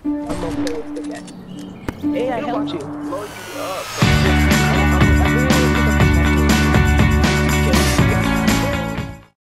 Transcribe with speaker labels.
Speaker 1: I'm gonna play with pickaxe. Hey, I helped you.
Speaker 2: Blow you up.